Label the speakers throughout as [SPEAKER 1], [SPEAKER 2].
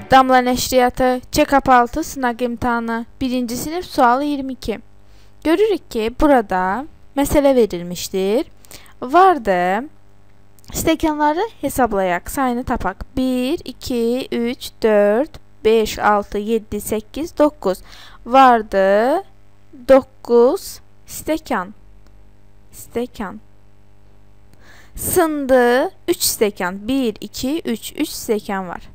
[SPEAKER 1] Damla Nəşriyyatı, Check-up 6 sınaq imtahanı, 1-ci sinif sualı 22. Görürük ki, burada məsələ verilmişdir. Vardı. Stəkanları hesablayaq, sayını tapaq. 1, 2, 3, 4, 5, 6, 7, 8, 9. Vardı 9 stəkan. Sındı 3 stəkan. 1, 2, 3. 3 stəkan var.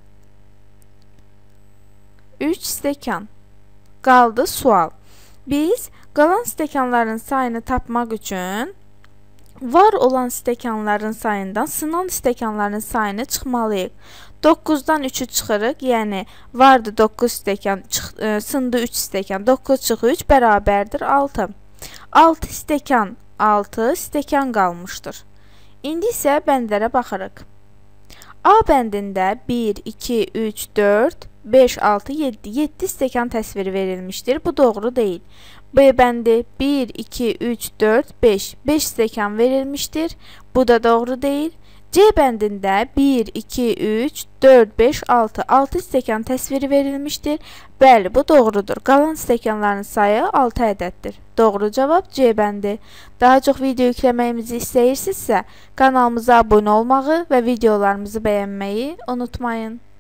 [SPEAKER 1] 3 stəkan. Qaldı sual. Biz qalan stəkanların sayını tapmaq üçün var olan stəkanların sayından sınan stəkanların sayını çıxmalıyıq. 9-dan 3-ü çıxırıq, yəni vardı 9 stəkan, sındı 3 stəkan, 9 çıxı 3 bərabərdir 6. 6 stəkan qalmışdır. İndi isə bəndlərə baxırıq. A bəndində 1, 2, 3, 4, 5, 6, 7. 7 stəkan təsviri verilmişdir. Bu doğru deyil. B bəndi 1, 2, 3, 4, 5. 5 stəkan verilmişdir. Bu da doğru deyil. C bəndində 1, 2, 3, 4, 5, 6. 6 stəkan təsviri verilmişdir. Bəli, bu doğrudur. Qalan stəkanların sayı 6 ədəddir. Doğru cavab C bəndi. Daha çox video yükləməyimizi istəyirsinizsə, kanalımıza abunə olmağı və videolarımızı bəyənməyi unutmayın.